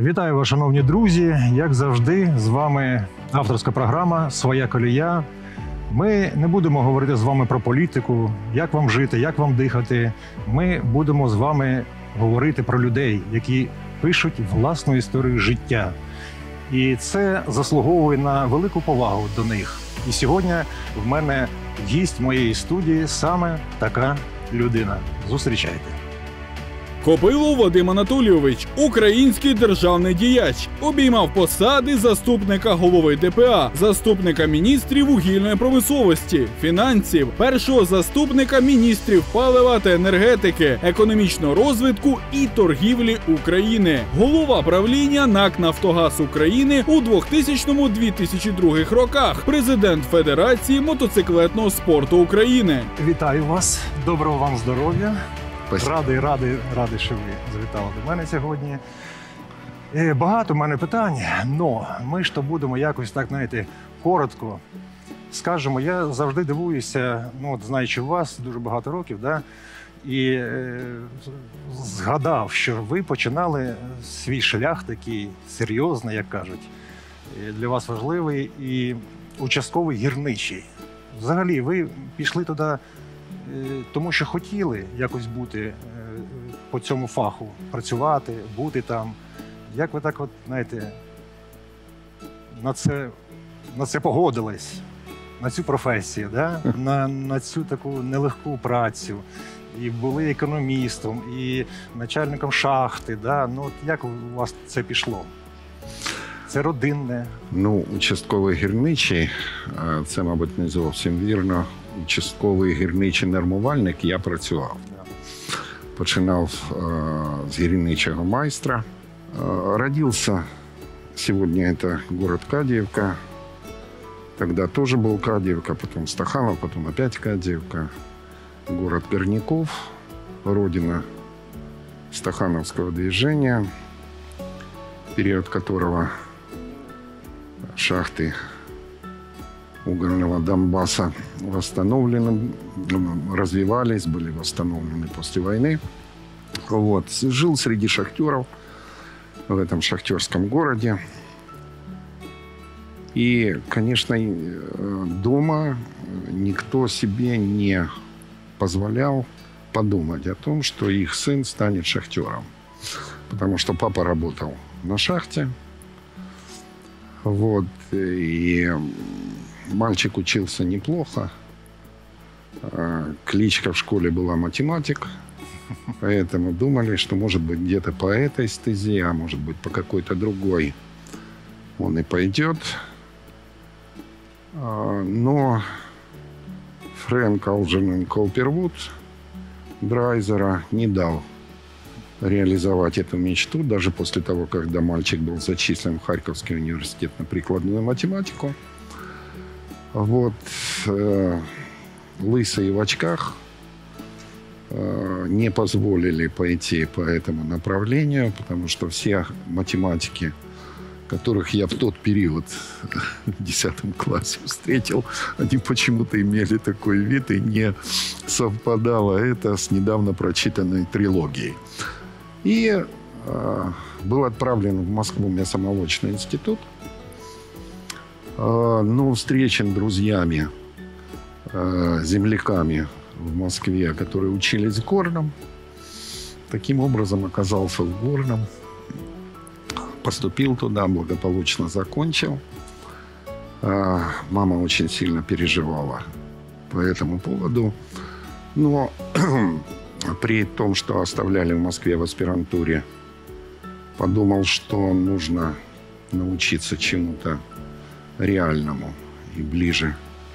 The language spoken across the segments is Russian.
Вітаю вас, шановні друзі! Як завжди, з вами авторська програма «Своя колія». Ми не будемо говорити з вами про політику, як вам жити, як вам дихати. Ми будемо з вами говорити про людей, які пишуть власну історію життя. І це заслуговує на велику повагу до них. І сьогодні в мене гість моєї студії саме така людина. Зустрічайте. Копилов Вадим Анатолійович, український державний діяч, обіймав посади заступника голови ДПА, заступника міністрів вугільної промисловості, фінансів, першого заступника міністрів палива та енергетики, економічного розвитку і торгівлі України, голова правління НАК «Нафтогаз України» у 2000-2002 роках, президент Федерації мотоциклетного спорту України. Вітаю вас, доброго вам здоров'я. Спасибо. Радий, що ви завітали до мене сьогодні. Багато в мене питань, але ми ж то будемо якось так, знаєте, коротко скажемо. Я завжди дивуюся, знаючи вас дуже багато років, і згадав, що ви починали свій шлях такий серйозний, як кажуть, для вас важливий і участковий гірничий. Взагалі, ви пішли туди тому що хотіли якось бути по цьому фаху, працювати, бути там. Як ви так, знаєте, на це погодились, на цю професію, на цю таку нелегку працю. І були економістом, і начальником шахти. Як у вас це пішло? Це родинне? Участковий гірничий, це, мабуть, не зовсім вірно. Участковий гірничий нормувальник я працював. Починав с гірничего майстра. Родился, сегодня это город Кадиевка. Тогда тоже был Кадиевка, потом Стаханов, потом опять Кадиевка. Город Горняков, родина стахановского движения, период которого шахты угольного Донбасса восстановлены, развивались, были восстановлены после войны. Жил среди шахтеров в этом шахтерском городе. И, конечно, дома никто себе не позволял подумать о том, что их сын станет шахтером. Потому что папа работал на шахте. И мальчик учился неплохо. Кличка в школе была математик. Поэтому думали, что, может быть, где-то по этой стезе, а может быть, по какой-то другой он и пойдет. Но Фрэнк Алджернон Колпервуд Драйзера не дал реализовать эту мечту, даже после того, когда мальчик был зачислен в Харьковский университет на прикладную математику. Лысые в очках не позволили пойти по этому направлению, потому что все математики, которых я в тот период в 10 классе встретил, они почему-то имели такой вид, и не совпадало это с недавно прочитанной трилогией. И был отправлен в Москву мясомолочный институт, но встречен друзьями, земляками в Москве, которые учились в Горном. Таким образом оказался в Горном, поступил туда, благополучно закончил. Мама очень сильно переживала по этому поводу. Но при том, что оставляли в Москве в аспирантуре, подумал, что нужно научиться чему-то реальному и ближе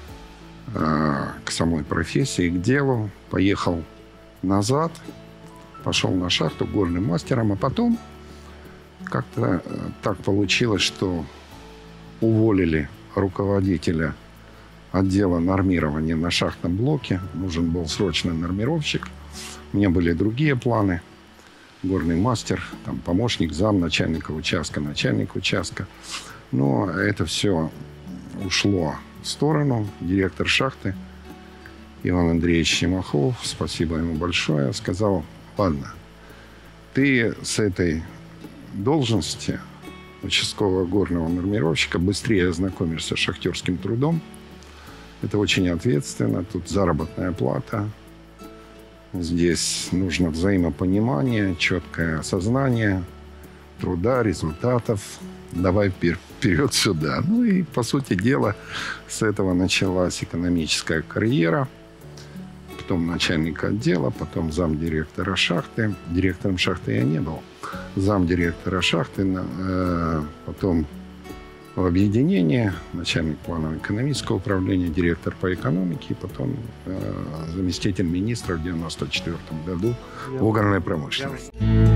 к самой профессии, к делу. Поехал назад, пошел на шахту горным мастером, а потом как-то так получилось, что уволили руководителя отдела нормирования на шахтном блоке. Нужен был срочно нормировщик. У меня были другие планы. Горный мастер, помощник, зам начальника участка, начальник участка. Но это все ушло в сторону. Директор шахты Иван Андреевич Чемахов, спасибо ему большое, сказал: ладно, ты с этой должности участкового горного нормировщика быстрее ознакомишься с шахтерским трудом. Это очень ответственно. Тут заработная плата. Здесь нужно взаимопонимание, четкое осознание труда, результатов. Давай вперед сюда. Ну и, по сути дела, с этого началась экономическая карьера. Потом начальник отдела, потом замдиректора шахты. Директором шахты я не был. Замдиректора шахты, потом в объединении, начальник планово-экономического управления, директор по экономике, и потом заместитель министра в 1994 году угольной промышленности.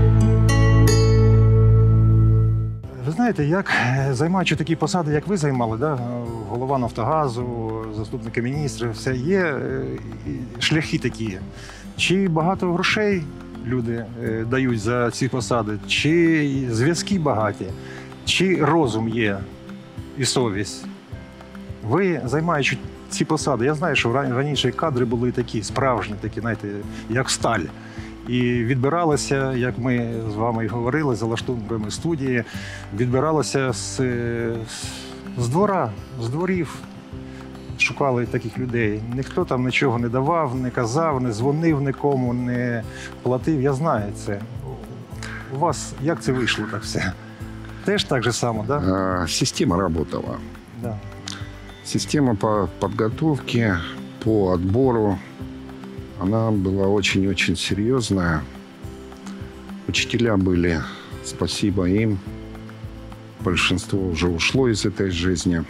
Ви знаєте, як займаючи такі посади, як ви займали, да? Голова Нафтогазу, заступники міністра, все є шляхи такі. Чи багато грошей люди дають за ці посади, чи зв'язки багаті, чи розум є і совість. Ви, займаючи ці посади, я знаю, що раніше кадри були такі, справжні, такі, знаєте, як сталь. І відбиралося, як ми з вами і говорили, за лаштунками студії, відбиралося з двора, з дворів. Шукали таких людей. Ніхто там нічого не давав, не казав, не дзвонив нікому, не платив. Я знаю це. У вас як це вийшло так все? Теж так же само, да? Система работала. Да. Система по подготовке, по отбору, она была очень-очень серьезная. Учителя были, спасибо им. Большинство уже ушло из этой жизни.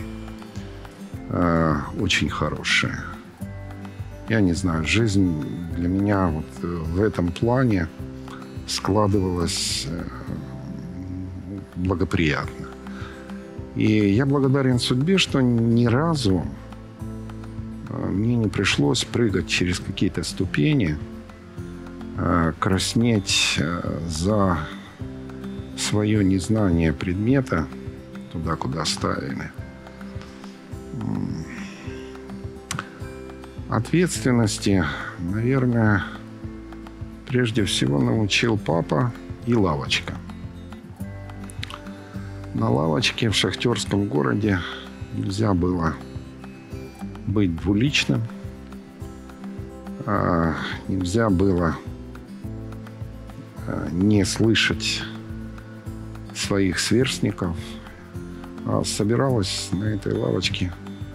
Очень хорошая. Я не знаю, жизнь для меня вот в этом плане складывалась благоприятно. И я благодарен судьбе, что ни разу мне не пришлось прыгать через какие-то ступени, краснеть за свое незнание предмета туда, куда ставили. Ответственности, наверное, прежде всего научил папа и лавочка. На лавочке в шахтерском городе нельзя было быть двуличным, нельзя было не слышать своих сверстников. Собиралась на этой лавочке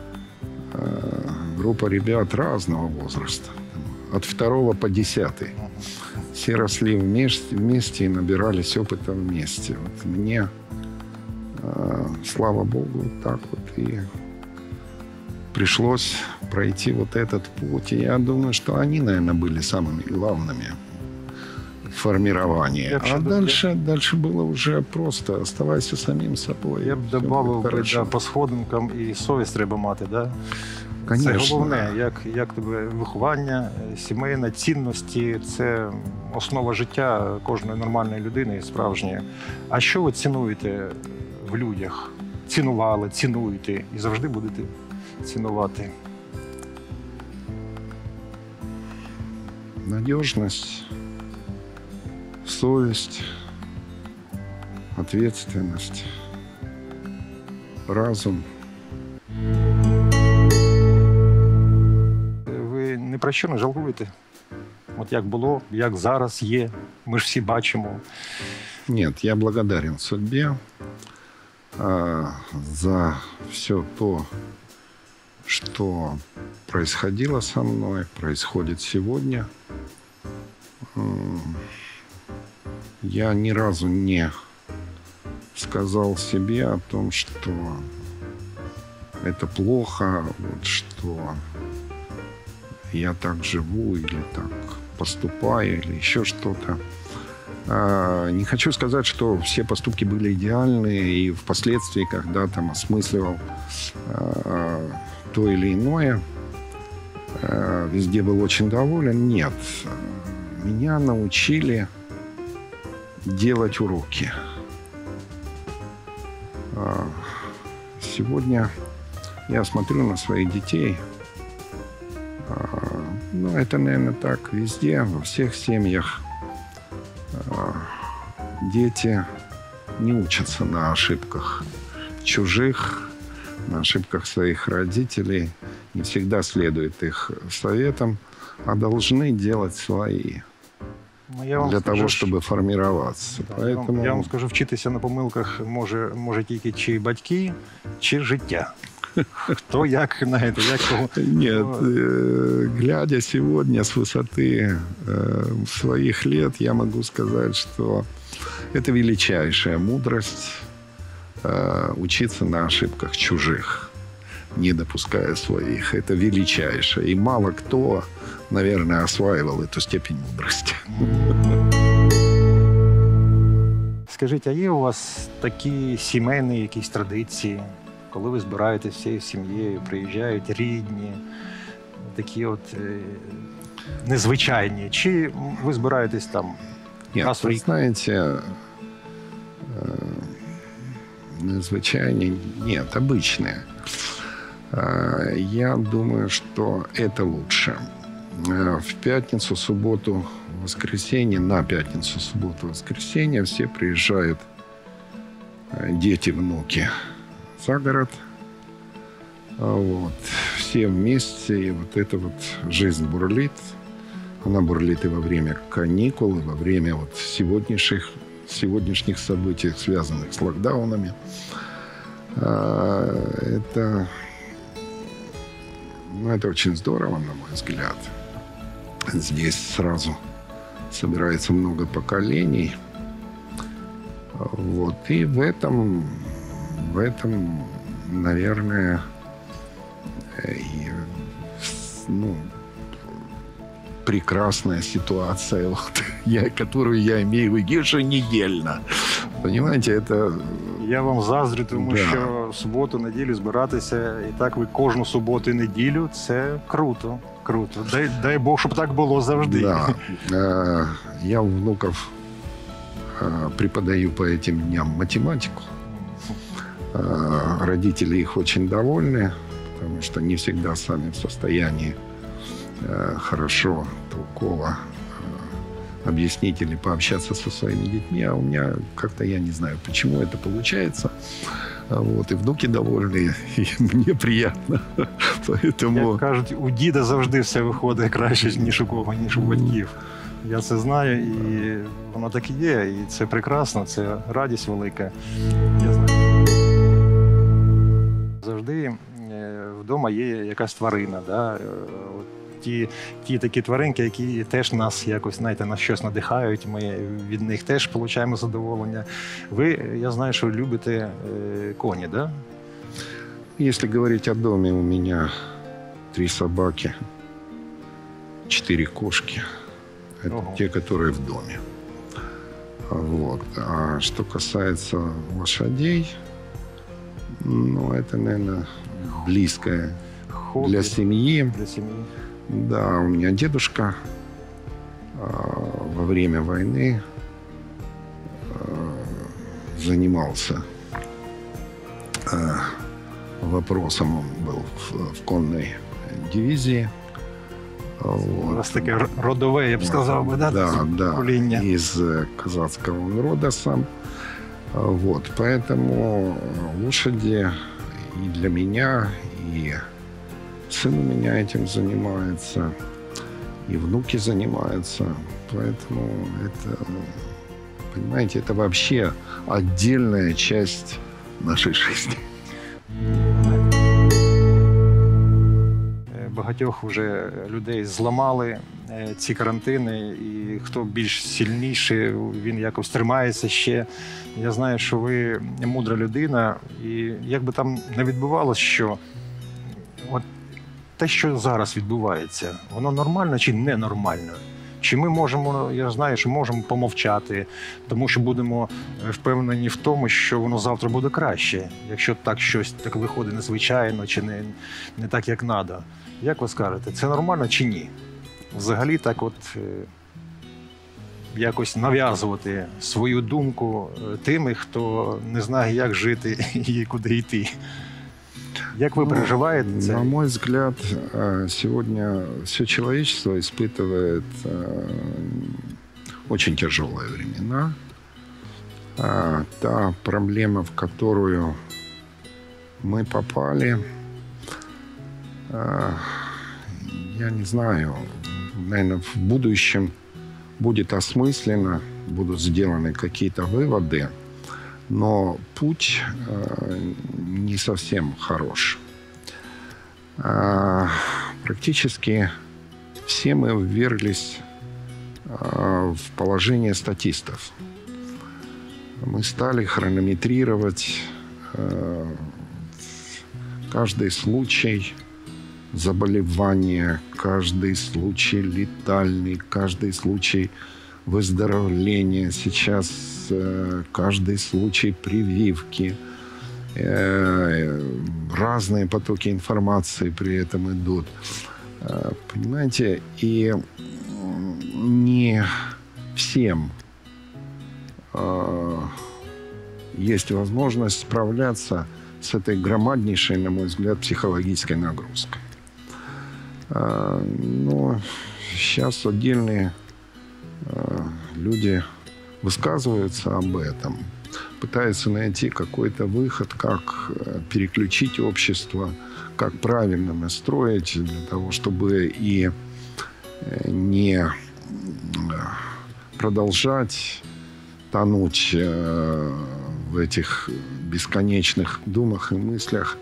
группа ребят разного возраста, от 2 по 10. Все росли вместе и набирались опыта вместе. Вот мне, слава Богу, так вот и пришлось пройти вот этот путь. И я думаю, что они, наверное, были самыми главными в формировании. А дальше было уже просто оставайся самим собой. Я б додав, по сходинкам і совість треба мати, да? Конечно. Це головне, як тебе виховання, сімейне, цінності – це основа життя кожної нормальної людини, справжньої. А що ви цінуєте в людях? Цінували, цінуєте і завжди будете цінувати? Надежность, совесть, ответственность, разум. Ви ні про що не жалкуєте? От як було, як зараз є, ми ж всі бачимо. Нет, я благодарен судьбе за все то, что происходило со мной, происходит сегодня. Я ни разу не сказал себе о том, что это плохо, вот, что я так живу или так поступаю, или еще что-то. Не хочу сказать, что все поступки были идеальные, и впоследствии, когда там осмысливал то или иное, везде был очень доволен. Нет, меня научили делать уроки. Сегодня я смотрю на своих детей. Ну, это, наверное, так везде, во всех семьях. Дети не учатся на ошибках чужих, на ошибках своих родителей, не всегда следуют их советам, а должны делать свои. Ну, я вам Для скажу, того, чтобы формироваться. Да, я вам скажу, вчитися на помилках може тільки чи батьки, чи життя. Хто як, знаєте, як кого. Нет, глядя сегодня с высоты своих лет, я могу сказать, что это величайшая мудрость учиться на ошибках чужих, не допуская своих. Это величайшее. И мало кто, наверное, осваивал эту степень мудрости. Скажіть, а є у вас такі сімейні якісь традиції, коли ви збираєтесь всією сім'єю, приїжджають рідні, такі от незвичайні, чи ви збираєтесь там Нет, раз в вы рік? знаете, незвычайные, нет, обычные. Я думаю, что это лучше. В пятницу, субботу, воскресенье, на пятницу, субботу, воскресенье все приезжают, дети, внуки, за город. Вот. Все вместе, и вот эта вот жизнь бурлит. Она бурлит и во время каникул, и во время вот сегодняшних событий, связанных с локдаунами. Это очень здорово, на мой взгляд. Здесь сразу собирается много поколений. Вот. И в этом, наверное, прекрасная ситуация, вот, которую я имею еженедельно. Понимаете, это... Я вам заздрю, тому Да. що в суботу, неділю збиратися, і так ви кожну суботу і неділю, це круто, круто. Дай Бог, щоб так було завжди. Да. Я у внуков преподаю по этим дням математику. Родители их очень довольны, потому что не всегда сами в состоянии хорошо, толково объяснить или пообщаться со своими детьми. А у меня как-то, я не знаю, почему это получается. Вот, и внуки довольны, и мне приятно. Поэтому... Як кажуть, у діда завжди все виходить краще, ніж у кого, ніж у батьків. Я це знаю, і воно так і є, і це прекрасно, це радість велика. Я знаю. Завжди вдома є якась тварина. Да? От ті такі тваринки, які теж нас якось, знаєте, на щось надихають, ми від них теж отримуємо задоволення. Ви, я знаю, що любите коні, да? Если говорить о доме, у меня 3 собаки, 4 кошки. Это Ого. те, которые в доме. Вот. А что касается лошадей, это, наверное, близкое Хобі для семьи. для сім'ї. Да, у меня дедушка во время войны занимался вопросом. Он был в конной дивизии. У вас таке родове, я б сказав би, да? Да, покоління. из казацкого он рода сам. Вот, поэтому лошади и для меня, и сын у меня этим занимается, и внуки занимаются. Поэтому это, понимаете, это вообще отдельная часть нашей жизни. Багатьох вже людей зламали ці карантини, і хто більш сильніший, він якось тримається ще. Я знаю, що ви мудра людина, і як би там не відбувалося, що от те, що зараз відбувається, воно нормально чи ненормально? Чи ми можемо, я знаю, що можемо помовчати, тому що будемо впевнені в тому, що воно завтра буде краще, якщо так щось так виходить незвичайно чи не так, як треба. Як ви скажете, це нормально чи ні? Взагалі так от якось нав'язувати свою думку тими, хто не знає, як жити і куди йти. Як ви переживаєте це? На мой взгляд, сегодня все человечество испытывает очень тяжелые времена. та проблема, в которую мы попали, я не знаю, наверное, в будущем будет осмысленно, будут сделаны какие-то выводы, но путь не совсем хорош. Практически все мы вверглись в положение статистов. Мы стали хронометрировать каждый случай заболевания, каждый случай летальный, каждый случай выздоровления. Сейчас каждый случай прививки. Разные потоки информации при этом идут. Понимаете, и не всем есть возможность справляться с этой громаднейшей, на мой взгляд, психологической нагрузкой. Но сейчас отдельные люди высказываются об этом, пытаются найти какой-то выход, как переключить общество, как правильно настроить для того, чтобы и не продолжать тонуть в этих бесконечных думах и мыслях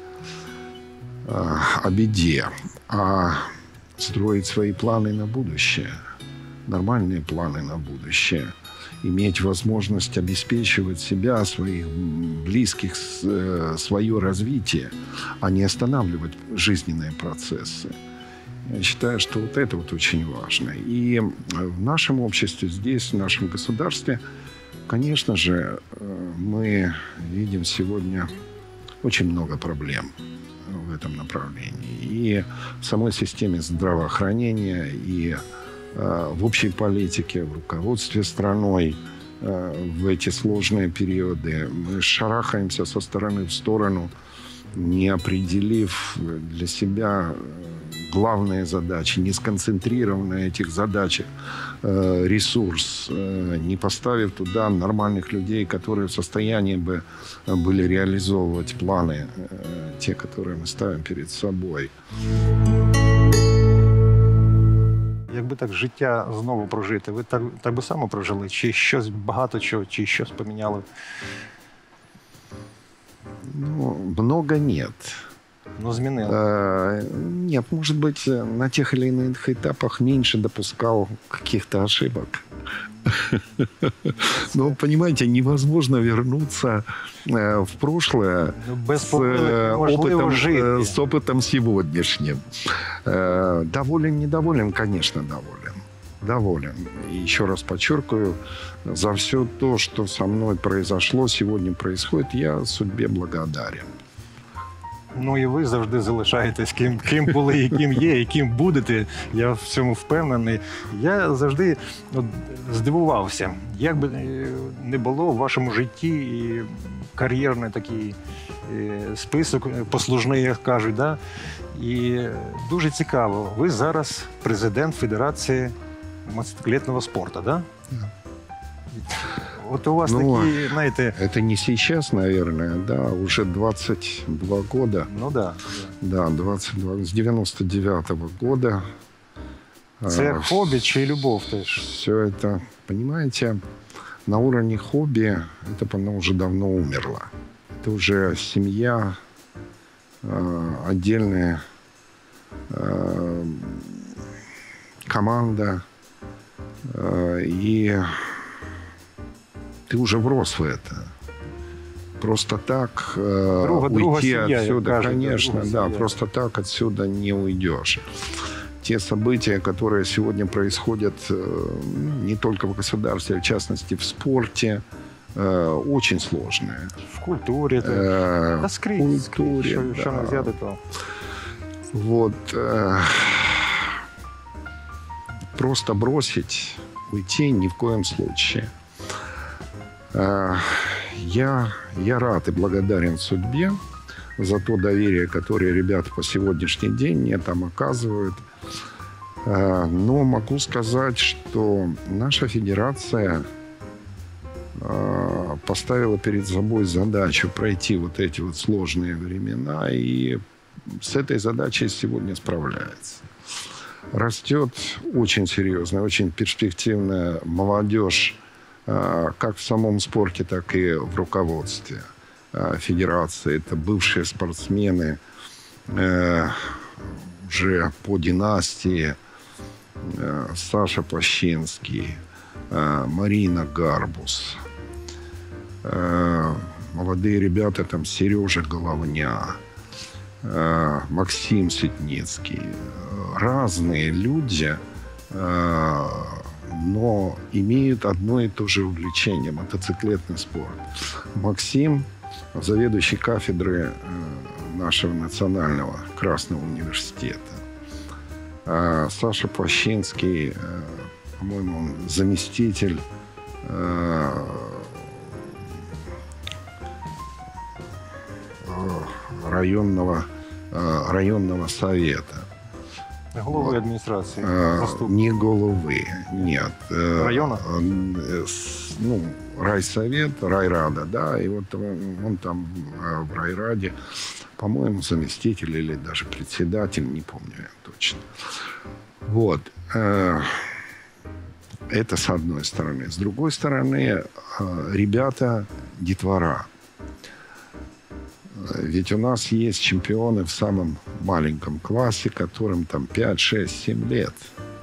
о беде, а строить свои планы на будущее, нормальные планы на будущее, иметь возможность обеспечивать себя, своих близких, свое развитие, а не останавливать жизненные процессы. Я считаю, что вот это вот очень важно. И в нашем обществе, здесь, в нашем государстве, конечно же, мы видим сегодня очень много проблем в этом направлении. И в самой системе здравоохранения, и в общей политике, в руководстве страной в эти сложные периоды. Мы шарахаемся со стороны в сторону, не определив для себя главные задачи, не сконцентрировав на этих задачах ресурс, не поставив туда нормальных людей, которые в состоянии бы были реализовывать планы, те, которые мы ставим перед собой. Якби так життя знову прожити, ви так би само прожили? Чи щось багато чого, чи щось поміняли? Ну, много нет. Ну, змінили. Нет, может быть, на тех или иных этапах меньше допускал каких-то ошибок. Но, понимаете, невозможно вернуться в прошлое Без неможливо жити. с опытом сегодняшним. Доволен, недоволен, конечно, доволен. Доволен. И еще раз подчеркиваю, за все то, что со мной произошло, сегодня происходит, я судьбе благодарен. Ну і ви завжди залишаєтесь ким були, і ким є, і ким будете. Я в цьому впевнений. Я завжди здивувався, як би не було в вашому житті і кар'єрний такий список послужний, як кажуть. Да? І дуже цікаво, ви зараз президент Федерації мотоциклетного спорту, да? Вот у вас такие, знаете... Это не сейчас, наверное, да, уже 22 года. Ну да. Да, 22, с 99-го года. Це хобби чи любовь теж? Все это, понимаете, на уровне хобби это оно уже давно умерло. Это уже семья, отдельная команда, и ты уже врос в это. Просто так уйти отсюда, конечно, да, просто так отсюда не уйдешь. Те события, которые сегодня происходят не только в государстве, а в частности в спорте, очень сложные. В культуре, да, скрізь, що не взяти, то... Вот. Просто бросить, уйти ни в коем случае. Я рад и благодарен судьбе за то доверие, которое ребята по сегодняшний день мне там оказывают. Но могу сказать, что наша федерация поставила перед собой задачу пройти вот эти вот сложные времена, и с этой задачей сегодня справляется. Растет очень серьезная, очень перспективная молодежь, как в самом спорте, так и в руководстве федерации. Это бывшие спортсмены уже по династии: Саша Пащинский, Марина Гарбус, молодые ребята, там Сережа Головня, Максим Ситницкий. Разные люди, но имеют одно и то же увлечение – мотоциклетный спорт. Максим – заведующий кафедры нашего национального Красного университета. Саша Пащинский, по-моему, он заместитель районного совета. Голови администрации. Не головы, нет. Района? Ну, райсовет, райрада, да. И вот он там в райраде, по-моему, заместитель или даже председатель, не помню я точно. Вот. Это с одной стороны. С другой стороны, ребята детвора. Ведь у нас есть чемпионы в самом маленьком классе, которым там 5, 6, 7 лет.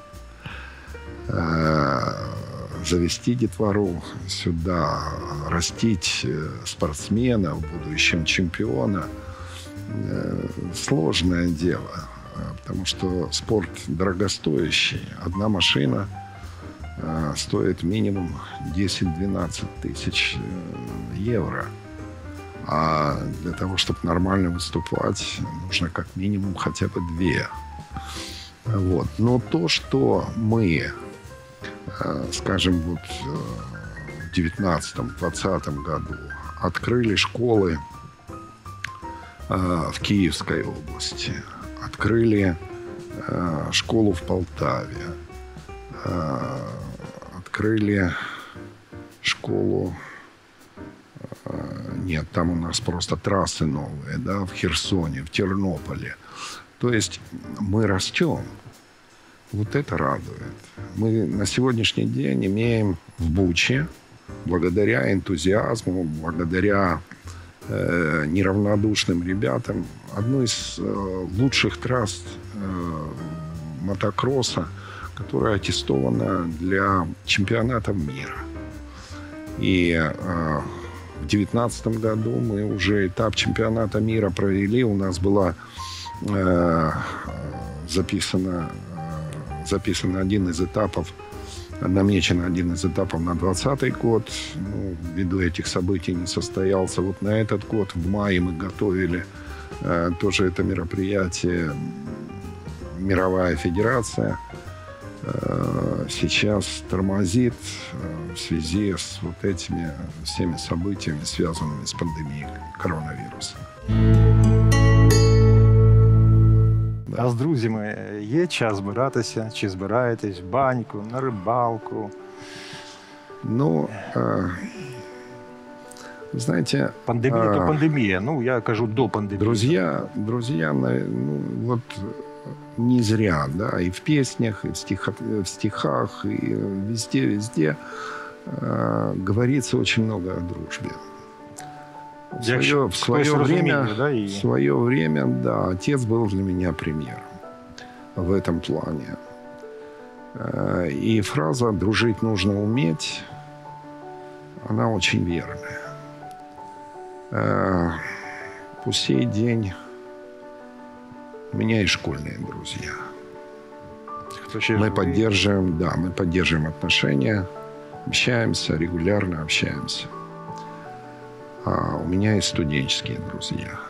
Завести детвору сюда, растить спортсмена, в будущем чемпиона – сложное дело. Потому что спорт дорогостоящий. Одна машина стоит минимум 10-12 тысяч евро. А для того, чтобы нормально выступать, нужно как минимум хотя бы 2. Вот. Но то, что мы, скажем, вот в 19-20 году открыли школы в Киевской области, открыли школу в Полтаве, открыли школу. Нет, там у нас просто трассы новые, да, в Херсоне, в Тернополе. То есть мы растем. Вот это радует. Мы на сегодняшний день имеем в Буче, благодаря энтузиазму, благодаря неравнодушным ребятам, одну из лучших трасс мотокросса, которая аттестована для чемпионатов мира. И в 2019 году мы уже этап чемпионата мира провели. У нас была записан один из этапов, намечен один из этапов на 2020 год. Ну, ввиду этих событий не состоялся. Вот на этот год в мае мы готовили тоже это мероприятие. Мировая федерация сейчас тормозит в связи с вот этими всеми событиями, связанными с пандемией коронавируса. А з друзями є час збиратися? Чи збираєтесь в баньку, на рибалку? Ну, знаете... Пандемія то пандемія. Ну, я кажу, до пандемії. Друзья, ну, вот не зря, да, и в песнях, и в стихах, и везде говорится очень много о дружбе. В свое время, да, отец был для меня примером в этом плане. И фраза «дружить нужно уметь», она очень верная. По сей день у меня есть школьные друзья. Мы поддерживаем отношения, общаемся, регулярно общаемся. У меня есть студенческие друзья.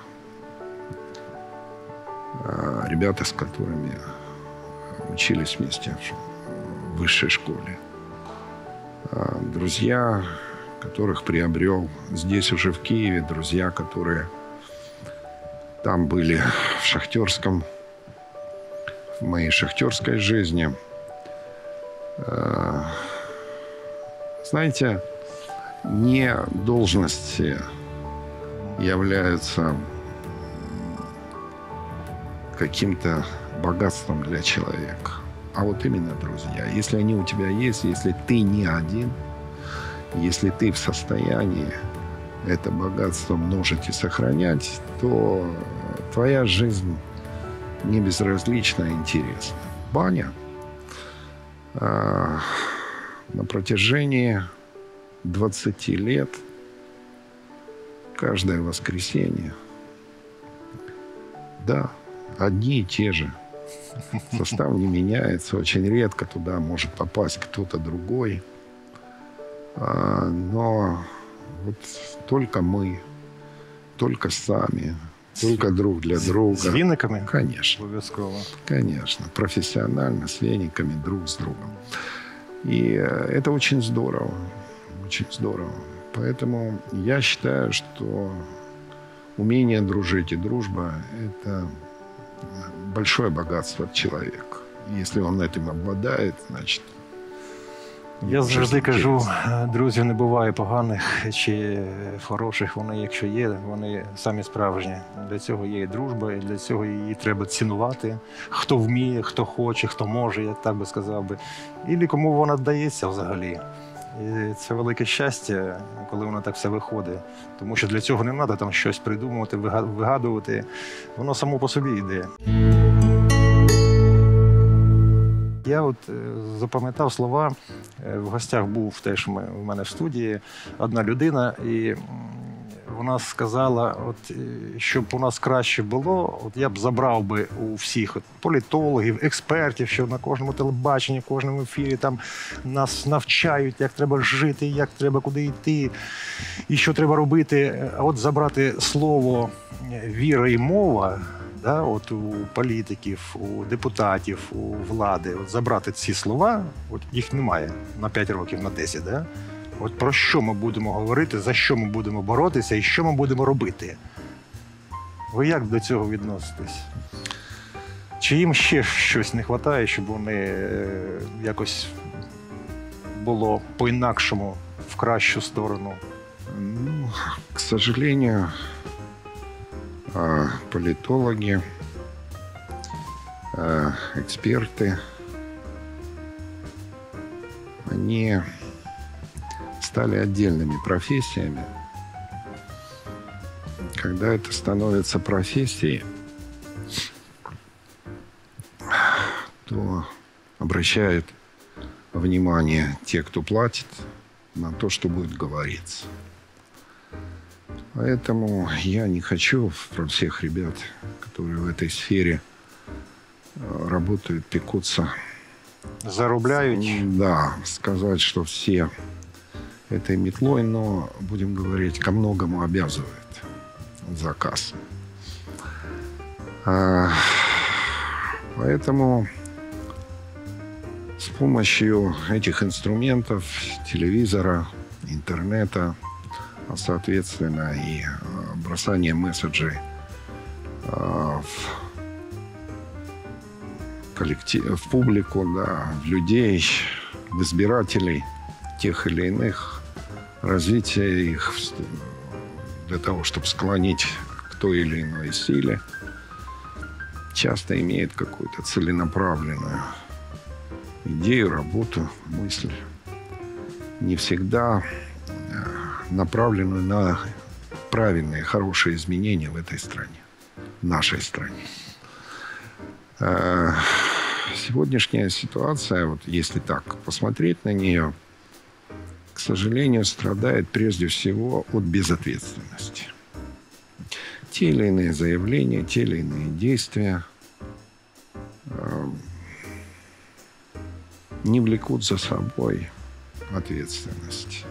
Ребята, с которыми учились вместе в высшей школе. Друзья, которых приобрел здесь уже в Киеве. Друзья, которые там были в шахтерском, в моей шахтерской жизни. Знаете, не должности являются каким-то богатством для человека, а вот именно друзья. Если они у тебя есть, если ты не один, если ты в состоянии это богатство множить и сохранять, то твоя жизнь не безразлична и интересна. Баня на протяжении 20 лет, каждое воскресенье, да, одни и те же. Состав не меняется. Очень редко туда может попасть кто-то другой. Но вот только мы, только сами, только друг для друга. С віниками? Конечно. Обов'язково. Конечно. Профессионально, с вениками, друг с другом. И это очень здорово. Очень здорово. Поэтому я считаю, что умение дружить и дружба – это большое богатство человека. Если он этим обладает, значит... Я завжди кажу, друзів не буває поганих чи хороших. Вони, якщо є, вони самі справжні. Для цього є і дружба, і для цього її треба цінувати. Хто вміє, хто хоче, хто може, я так би сказав би. І кому вона дається взагалі. І це велике щастя, коли воно так все виходить. Тому що для цього не треба там щось придумувати, вигадувати. Воно само по собі йде. Я от запам'ятав слова, в гостях був теж у мене в студії одна людина, і вона сказала, от, щоб у нас краще було, от я б забрав би у всіх от, політологів, експертів, що на кожному телебаченні, в кожному ефірі там нас навчають, як треба жити, як треба куди йти, і що треба робити. А от забрати слово «віра» і «мова», да, от у політиків, у депутатів, у влади, от забрати ці слова, от їх немає на 5 років, на 10, да? От про що ми будемо говорити, за що ми будемо боротися і що ми будемо робити? Ви як до цього відноситесь? Чи їм ще щось не вистачає, щоб вони якось було по-інакшому, в кращу сторону? Ну, к сожалению, политологи, эксперты, они стали отдельными профессиями. Когда это становится профессией, то обращают внимание те, кто платит, на то, что будет говориться. Поэтому я не хочу про всех ребят, которые в этой сфере работают, пекутся. Заробляют? Да, сказать, что все этой метлой, но, будем говорить, ко многому обязывает заказ. Поэтому с помощью этих инструментов, телевизора, интернета, соответственно, и бросание месседжей в коллектив, в публику, да, в людей, в избирателей тех или иных, развитие их для того, чтобы склонить к той или иной силе, часто имеет какую-то целенаправленную идею, работу, мысль. Не всегда направленную на правильные, хорошие изменения в этой стране, в нашей стране. Сегодняшняя ситуация, вот если так посмотреть на нее, к сожалению, страдает прежде всего от безответственности. Те или иные заявления, те или иные действия не влекут за собой ответственность.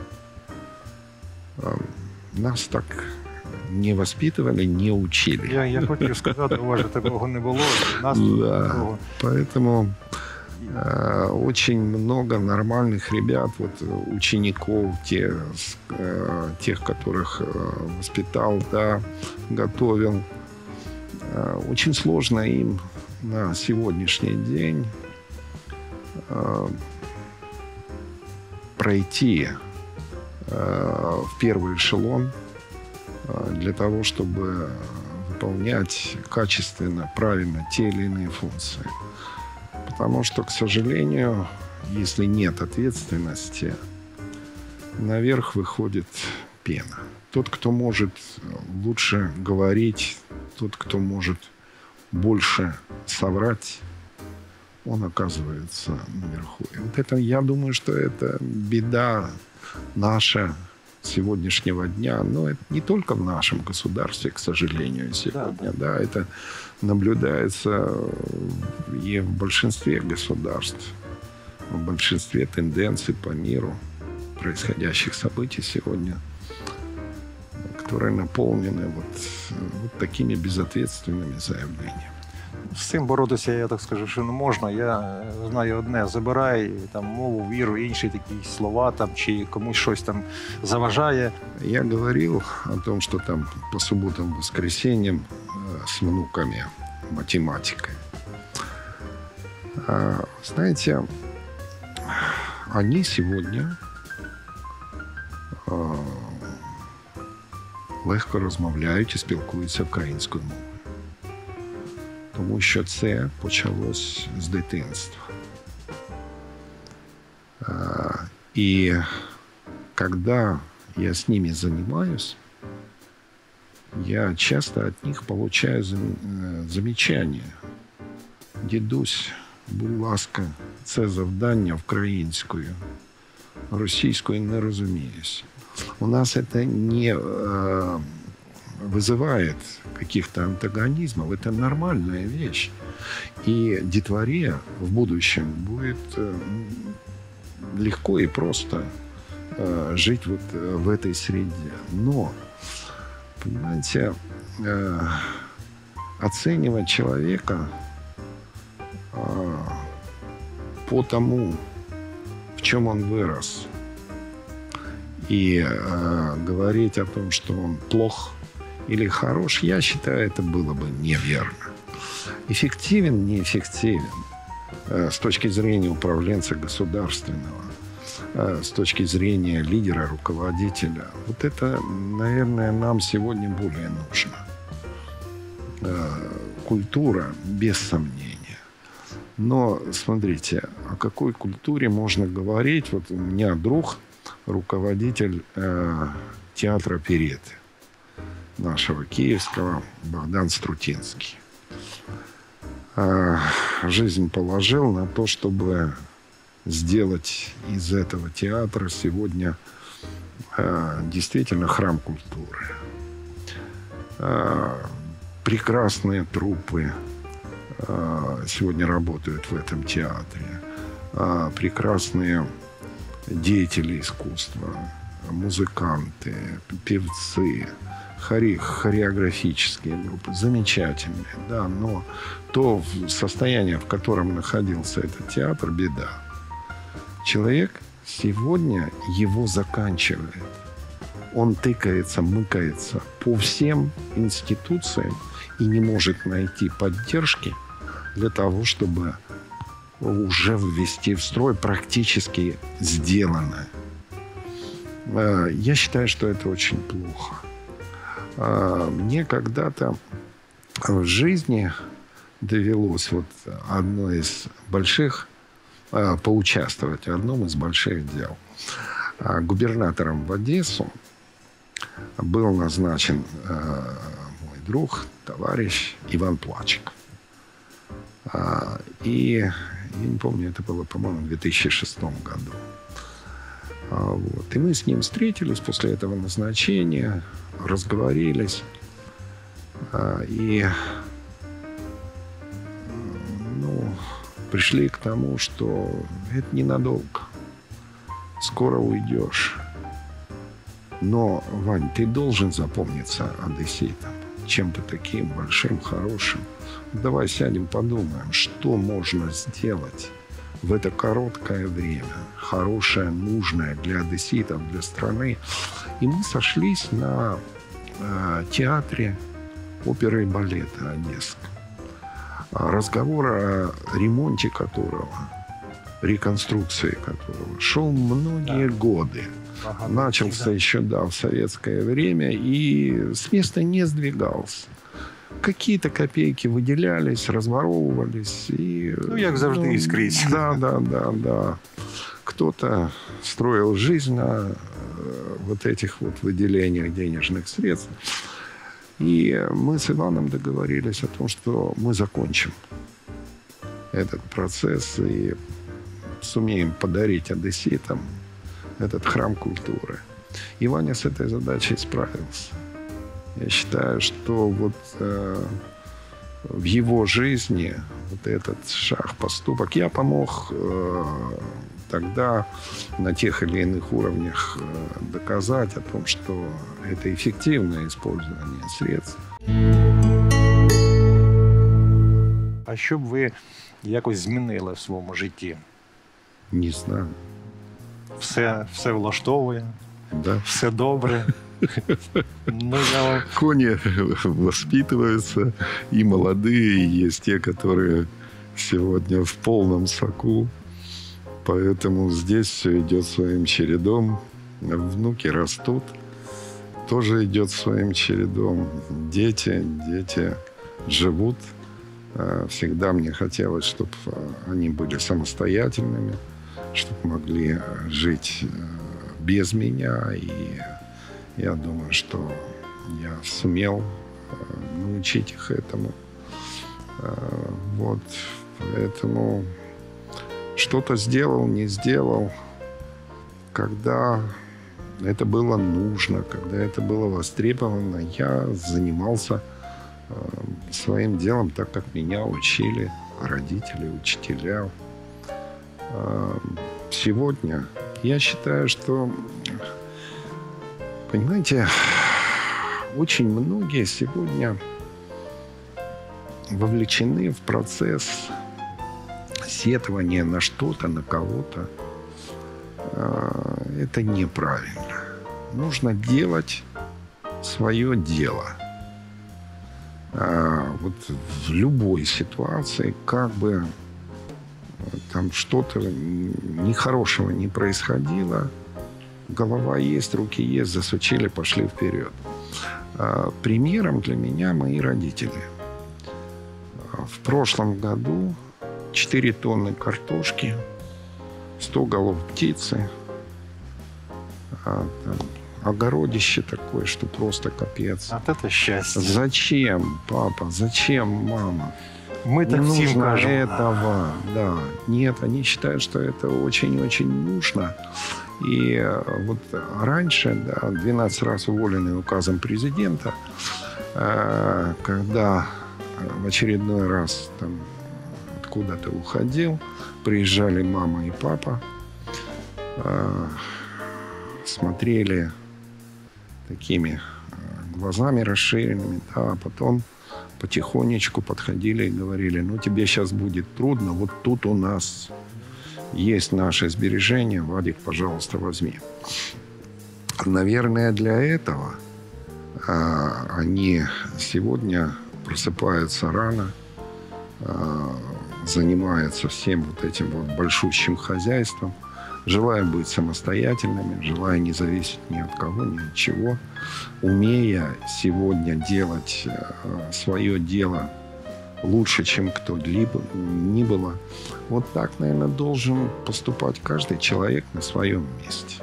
Нас так не воспитывали, не учили. Я хотів сказати, у вас же такого не було. Нас да. такого. Поэтому очень много нормальных ребят, вот, учеников, тех, которых воспитал, да, готовил. Очень сложно им на сегодняшний день пройти в первый эшелон для того, чтобы выполнять качественно, правильно те или иные функции. Потому что, к сожалению, если нет ответственности, наверх выходит пена. Тот, кто может лучше говорить, тот, кто может больше соврать, он оказывается наверху. И вот это, я думаю, что это беда наша сегодняшнего дня. Но это не только в нашем государстве, к сожалению, сегодня. Да, это наблюдается и в большинстве государств, в большинстве тенденций по миру, происходящих событий сегодня, которые наполнены вот такими безответственными заявлениями. З цим боротися, я так скажу, що не можна. Я знаю одне: забирай там мову, віру, інші такі слова, там, чи комусь щось там заважає. Я говорил о том, что там по субботам, воскресеньям с внуками математикой. Знаете, они сегодня легко розмовляють і спілкуються українською мовою. Тому що це почалось з дитинства. И когда я с ними занимаюсь, я часто от них получаю замечания. Дідусь, будь ласка, це завдання українською, російською не розуміюсь. У нас это не вызывает каких-то антагонизмов. Это нормальная вещь. И детворе в будущем будет легко и просто жить вот в этой среде. Но, понимаете, оценивать человека по тому, в чем он вырос, и говорить о том, что он плох или хорош, я считаю, это было бы неверно. Эффективен, неэффективен с точки зрения управленца государственного, с точки зрения лидера, руководителя. Вот это, наверное, нам сегодня более нужно. Культура, без сомнения. Но, смотрите, о какой культуре можно говорить? Вот у меня друг, руководитель театра оперетты нашего киевского, Богдан Струтинский. Жизнь положил на то, чтобы сделать из этого театра сегодня действительно храм культуры. Прекрасные труппы сегодня работают в этом театре. Прекрасные деятели искусства, музыканты, певцы, хореографические группы, замечательные, да, но то состояние, в котором находился этот театр, беда. Человек сегодня его заканчивает. Он тыкается, мыкается по всем институциям и не может найти поддержки для того, чтобы уже ввести в строй практически сделанное. Я считаю, что это очень плохо. Мне когда-то в жизни довелось вот одно из больших, поучаствовать в одном из больших дел. Губернатором в Одессу был назначен мой друг, товарищ Иван Плачек. И я не помню, это было, по-моему, в 2006 году. Вот. И мы с ним встретились после этого назначения, разговорились. И пришли к тому, что это ненадолго. Скоро уйдешь. Но, Вань, ты должен запомниться одесситом. Чем-то таким большим, хорошим. Давай сядем, подумаем, что можно сделать в это короткое время. Хорошее, нужное для одесситов, для страны. И мы сошлись на театре оперы и балета Одесского. Разговор о ремонте которого реконструкции которого шел многие годы. Начался еще, в советское время и с места не сдвигался. Какие-то копейки выделялись, разворовывались. И, як завжди, і скрізь. Да. Кто-то строил жизнь на вот этих вот выделениях денежных средств. И мы с Иваном договорились о том, что мы закончим этот процесс и сумеем подарить одесситам этот храм культуры. И Ваня с этой задачей справился. Я считаю, что вот в его жизни вот этот шаг, поступок, я помог тогда на тех или иных уровнях доказать о том, что это эффективное использование средств. А що б ви якось змінили в своєму житті? Не знаю. Все влаштовує, Да. все добре. Кони воспитываются, и молодые, и есть те, которые сегодня в полном соку. Поэтому здесь все идет своим чередом. Внуки растут, тоже идет своим чередом. Дети живут. Всегда мне хотелось, чтобы они были самостоятельными, чтобы могли жить без меня. И я думаю, что я сумел научить их этому. Вот. Поэтому что-то сделал, не сделал, когда это было нужно, когда это было востребовано, я занимался своим делом так, как меня учили родители, учителя. Сегодня я считаю, что, понимаете, очень многие сегодня вовлечены в процесс сетования на что-то, на кого-то. Это неправильно. Нужно делать свое дело. Вот в любой ситуации, как бы там что-то нехорошего не происходило, голова есть, руки есть, засучили, пошли вперед. Примером для меня мои родители. В прошлом году 4 тонны картошки, 100 голов птицы, огородище такое, что просто капец. Вот это счастье. Зачем, папа? Зачем, мама? Мы так не всем нужно кажем. этого. Да. Нет, они считают, что это очень-очень нужно. И вот раньше, 12 раз уволенный указом президента, когда в очередной раз там откуда-то уходил, приезжали мама и папа, смотрели такими глазами расширенными, а потом потихонечку подходили и говорили: ну, тебе сейчас будет трудно, вот тут у нас есть наши сбережения, Вадик, пожалуйста, возьми. Наверное, для этого они сегодня просыпаются рано, занимаются всем вот этим вот большущим хозяйством, желая быть самостоятельными, желая не зависеть ни от кого, ни от чего, умея сегодня делать свое дело лучше, чем кто-либо ни было. Вот так, наверное, должен поступать каждый человек на своем месте.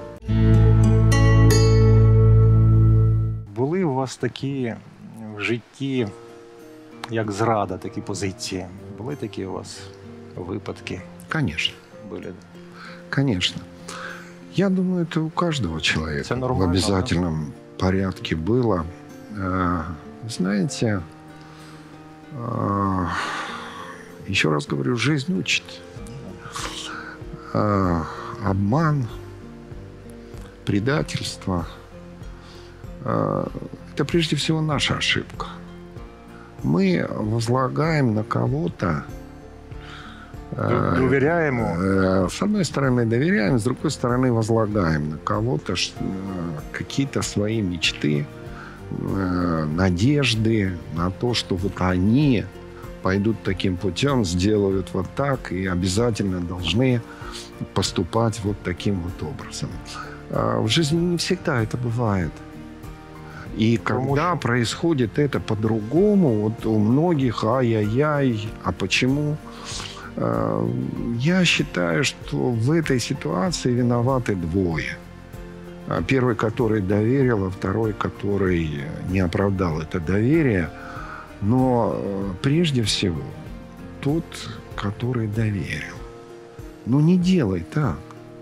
Були у вас такі в житті, як зрада, такі позиції? Були такі у вас випадки? Конечно. Були? Конечно. Я думаю, это у каждого человека Это в нормально, обязательном порядке было. Знаете, еще раз говорю, жизнь учит. Обман, предательство – это прежде всего наша ошибка. Мы возлагаем на кого-то. Доверяем ему? С одной стороны доверяем, с другой стороны возлагаем на кого-то какие-то свои мечты, надежды на то, что вот они пойдут таким путем, сделают вот так и обязательно должны поступать вот таким вот образом. А в жизни не всегда это бывает. И когда происходит это по-другому, вот у многих ай-яй-яй, а почему? Я считаю, что в этой ситуации виноваты двое. Первый, который доверил, а второй, который не оправдал это доверие. Но прежде всего тот, который доверил. Ну, не делай так.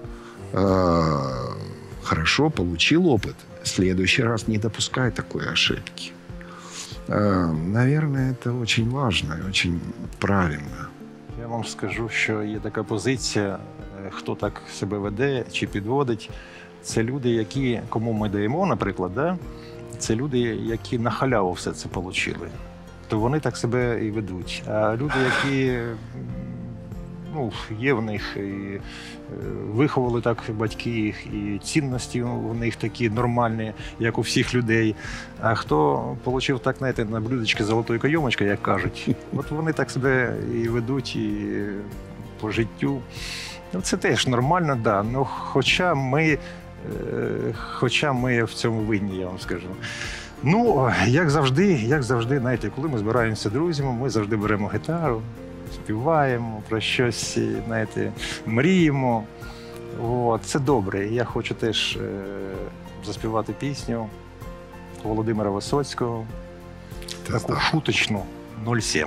Хорошо, получил опыт. В следующий раз не допускай такой ошибки. Наверное, это очень важно и очень правильно. Я вам скажу, що є така позиція, хто так себе веде чи підводить. Це люди, кому ми даємо, наприклад, да? Це люди, які на халяву все це отримали. То вони так себе і ведуть. А люди, які є в них, і виховали так батьки їх, і цінності в них такі нормальні, як у всіх людей. А хто отримав так, знаєте, на блюдечки золотої кайомочки, як кажуть, от вони так себе і ведуть і по життю. Це теж нормально, да. Ну, хоча ми в цьому винні, я вам скажу. Ну, як завжди, знаєте, коли ми збираємося друзями, ми завжди беремо гітару, співаємо про щось, знаєте, мріємо. Це добре. Я хочу теж заспівати пісню Володимира Висоцького, таку шуточну, 07.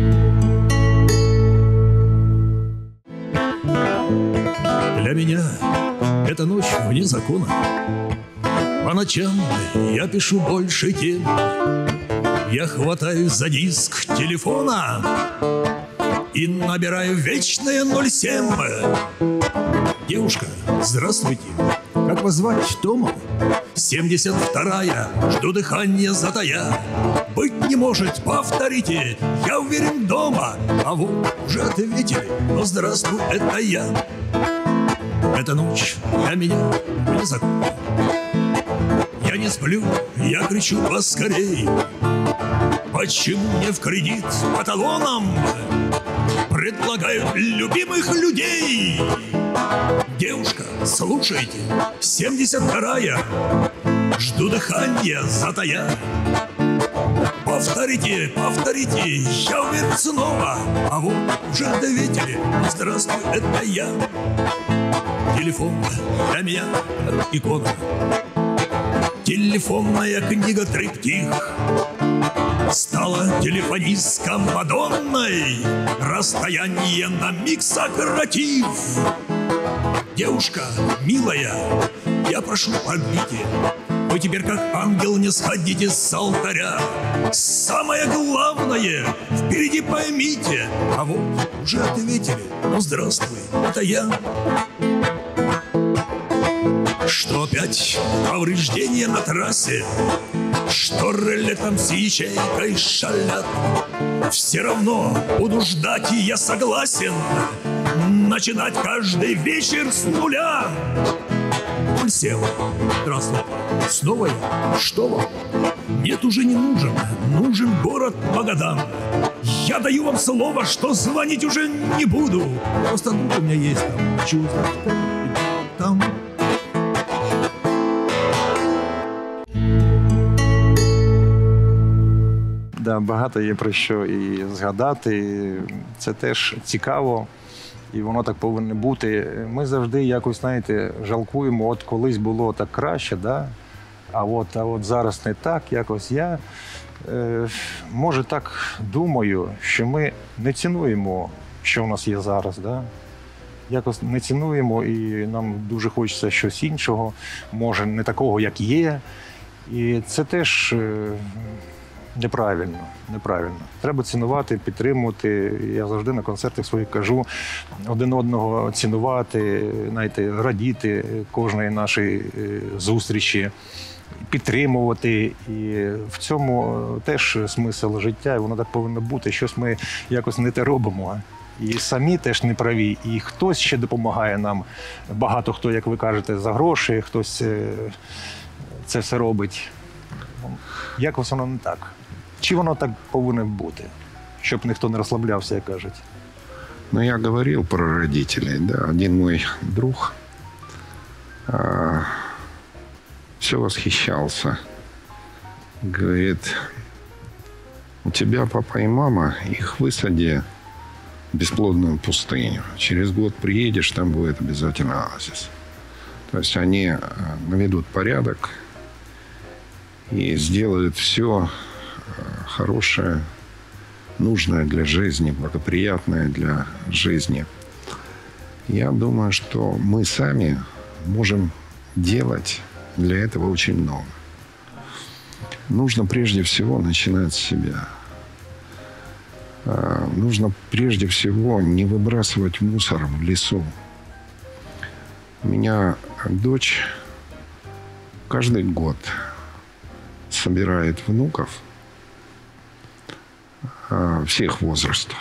Для меня эта ночь вне закона. По ночам я пишу больше тем. Я хватаюсь за диск телефона и набираю вечное 07. Девушка, здравствуйте. Как вас звать, Тома? 72-я, жду дыхания затая. Быть не может, повторите, я уверен дома. А вот уже ответили, но здравствуй, это я. Эта ночь для меня вне закона. Я не сплю, я кричу поскорей. Почему мне в кредит по талонам предлагают любимых людей? Девушка, слушайте, 72-я, жду дыхания затая. Повторите, я уверен снова. А вот уже ответили, здравствуй, это я. Телефон для меня как икона. Телефонная книга триптих стала телефонистком Мадонной. Расстояние на миг сократив. Девушка, милая, я прошу, поймите, вы теперь как ангел не сходите с алтаря. Самое главное впереди поймите. А вот уже ответили, ну здравствуй, это я. Что опять повреждения на трассе, что релетом с ячейкой шалят. Все равно буду ждать, и я согласен начинать каждый вечер с нуля. 07. Здравствуйте. Снова я? Что вам? Нет, уже не нужен. Нужен город Магадан. Я даю вам слово, что звонить уже не буду. Просто друг у меня есть там. Чувство там. Да, багато є про що і згадати. Це теж цікаво. І воно так повинно бути. Ми завжди якось, знаєте, жалкуємо, от колись було так краще, да? а от зараз не так, якось я, може так думаю, що ми не цінуємо, що в нас є зараз, да? Якось не цінуємо і нам дуже хочеться щось іншого, може не такого, як є. І це теж неправильно. Треба цінувати, підтримувати. Я завжди на концертах своїх кажу, один одного цінувати, знаєте, радіти кожної нашої зустрічі, підтримувати. І в цьому теж смисл життя, і воно так повинно бути. Щось ми якось не те робимо. І самі теж не праві. І хтось ще допомагає нам. Багато хто, як ви кажете, за гроші, хтось це все робить. Якось воно не так. Чи воно так повинно бути? щоб ніхто не розслаблявся, як кажуть. Но я говорил про родителей, да. Один мой друг все восхищался. Говорит, у тебя папа и мама, их высади в бесплодную пустыню. Через год приедешь, там будет обязательно оазис. То есть они наведут порядок и сделают все хорошее, нужное для жизни, благоприятное для жизни. Я думаю, что мы сами можем делать для этого очень много. Нужно прежде всего начинать с себя. Нужно прежде всего не выбрасывать мусор в лесу. У меня дочь каждый год собирает внуков всех возрастов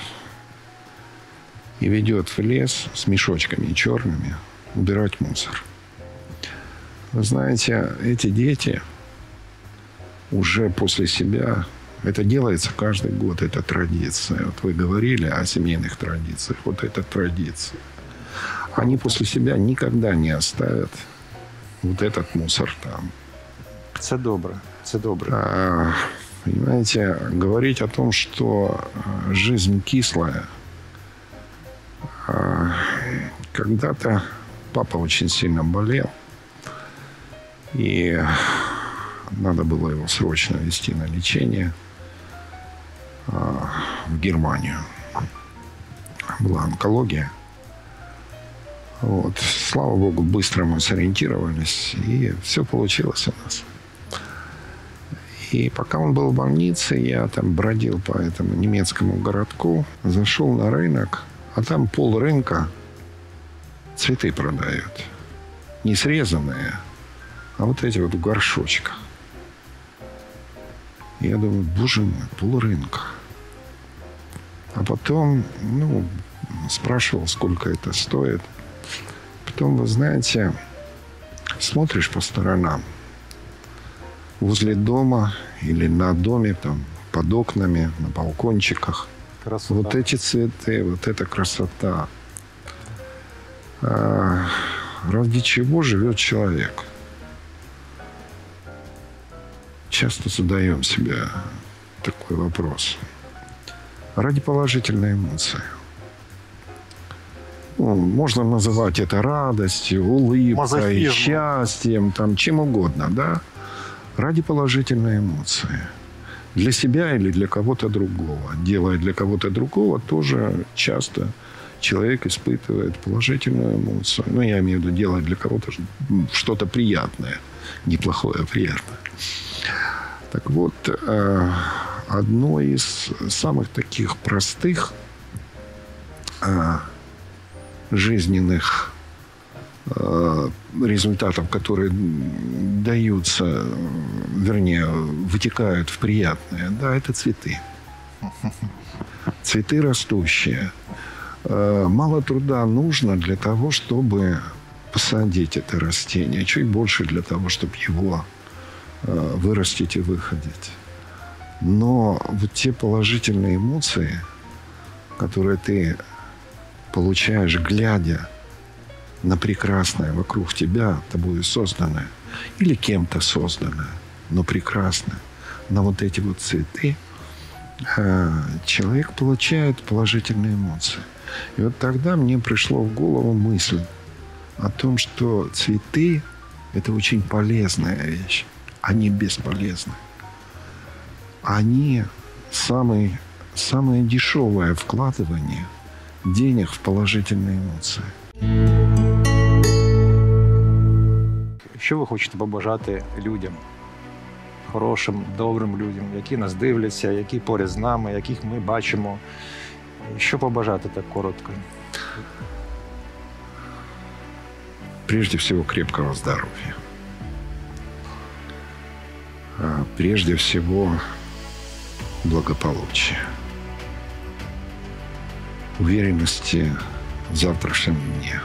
и ведет в лес с мешочками черными убирать мусор. Вы знаете, эти дети уже после себя, это делается каждый год, это традиция. Вот вы говорили о семейных традициях, вот это традиция. Они после себя никогда не оставят вот этот мусор там. Це добре, це добре. Понимаете, говорить о том, что жизнь кислая. Когда-то папа очень сильно болел, и надо было его срочно везти на лечение в Германию. Была онкология. Вот. Слава богу, быстро мы сориентировались, и все получилось у нас. И пока он был в больнице, я там бродил по этому немецкому городку, зашел на рынок, а там пол рынка цветы продают. Не срезанные, а вот эти вот в горшочках. Я думаю, боже мой, пол рынка. А потом, спрашивал, сколько это стоит. Потом, вы знаете, смотришь по сторонам. Возле дома или на доме, там, под окнами, на балкончиках. Красота. Вот эти цветы, вот эта красота. Ради чего живет человек? Часто задаем себе такой вопрос. Ради положительной эмоции. Можно называть это радостью, улыбкой, Мазохизм. счастьем, там, чем угодно, да? Ради положительной эмоции. Для себя или для кого-то другого. Делая для кого-то другого, тоже часто человек испытывает положительную эмоцию. Я имею в виду, делать для кого-то что-то приятное. Неплохое, а приятное. Так вот, одно из самых таких простых жизненных результатов, которые даются, вернее, вытекают в приятное, да, это цветы. Цветы растущие. Мало труда нужно для того, чтобы посадить это растение. Чуть больше для того, чтобы его вырастить и выходить. Но вот те положительные эмоции, которые ты получаешь, глядя на прекрасное вокруг тебя, тобой созданное, или кем-то созданное, но прекрасное, на вот эти вот цветы, человек получает положительные эмоции. И вот тогда мне пришло в голову мысль о том, что цветы – это очень полезная вещь. Они бесполезны. Они самое дешевое вкладывание денег в положительные эмоции. Що ви хочете побажати людям? Хорошим, добрим людям, які нас дивляться, які поряд з нами, яких ми бачимо. Що побажати так коротко? Прежде всего, крепкого здоровья. Прежде всего, благополучия. Уверенности в завтрашнем дне.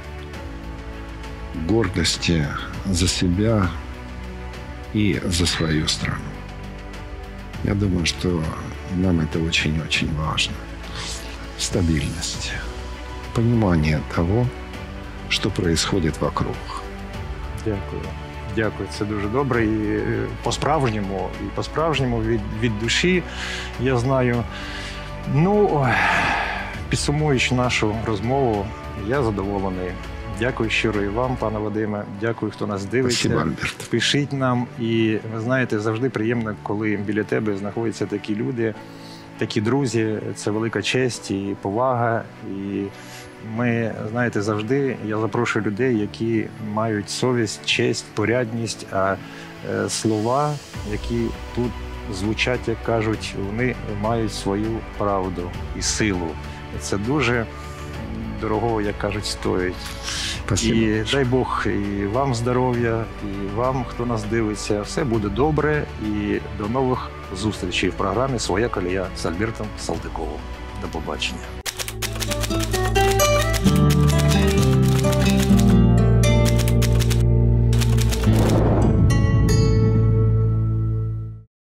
Гордости за себя и за свою страну. Я думаю, что И нам это очень-очень важно. Стабильность. Понимание того, що происходит вокруг. Дякую. Дякую, це дуже добре. І по-справжньому від душі, я знаю. Ну, підсумуючи нашу розмову, я задоволений. Дякую щиро і вам, пане Вадиме. Дякую, хто нас дивиться. Спасибо, Альберт. Пишіть нам. І, ви знаєте, завжди приємно, коли біля тебе знаходяться такі люди, такі друзі. Це велика честь і повага. І ми, знаєте, завжди, я запрошую людей, які мають совість, честь, порядність, а слова, які тут звучать, як кажуть, вони мають свою правду і силу. І це дуже дорого, як кажуть, стоїть. Спасибо. І дай Бог і вам здоров'я, і вам, хто нас дивиться. Все буде добре. І до нових зустрічей в програмі «Своя колія» з Альбертом Салтиковим. До побачення.